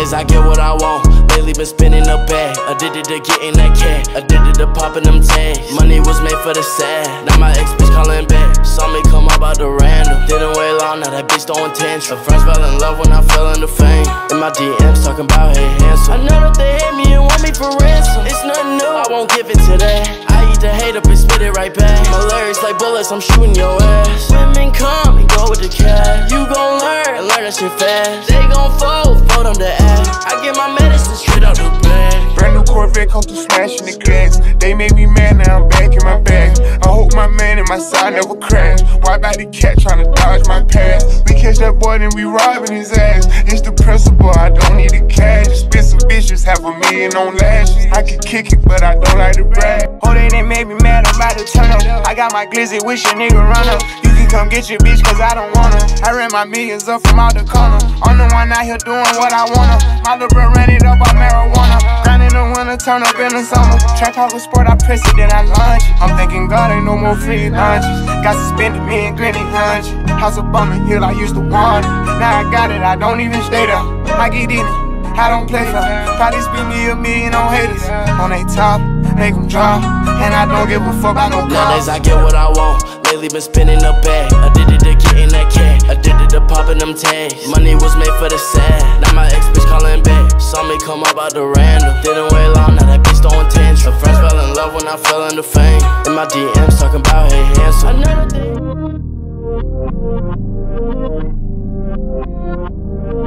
Nowadays I get what I want. Lately been spinning the bag. Addicted to getting that cat. Addicted to popping them tags. Money was made for the sad. Now my ex bitch calling back. Saw me come up out the random. Didn't wait long, now that bitch throwing tantrums. Her friends fell in love when I fell into fame. In my DMs talking about hey handsome. I know that they hate me and want me for ransom. It's nothing new, I won't give it to that. I eat the hate up and spit it right back. My lyrics like bullets, I'm shooting your ass. Women come and go with the cash. You gon' learn and learn that shit fast. They gon' fold them to act. I get my medicine straight out the bag. Brand new Corvette come through smashing the glass. They made me mad, now I'm back in my bag. I hope my man and my side never crash. Why by the cat trying to dodge my path? We catch that boy then we robbing his ass. It's the principle, I don't need the cash. Expensive bitches, $500,000 on lashes. I can kick it, but I don't like to brag. Oh, they made me mad, I'm about to turn up. I got my glizzy, wish a nigga run up. You can come get your bitch, cause I don't wanna. I ran my millions up from out the corner. I'm the one out here doing what I wanna. My little bro ran it up on marijuana. Grind in the winter, turn up in the summer. Trap house with sport, I press it, then I launch it. I'm thinking God ain't no more free lunches. Got suspended, me and Granny hunch. House up on the hill, I used to want it. Now I got it, I don't even stay there. I get in it, I don't play for. Probably spend me $1 million on haters. On they top, make them drop. And I don't give a fuck about no Nowadays I get what I want. Lately been spinning the bag. Addicted to getting that cat. Addicted to popping them tags. Money was made for the sad. Now my ex bitch calling back. Saw me come up out the random. Didn't wait long, now that bitch throwing tantrums. Her friends fell in love when I fell into fame. In my DMs talking about hey handsome. I know that they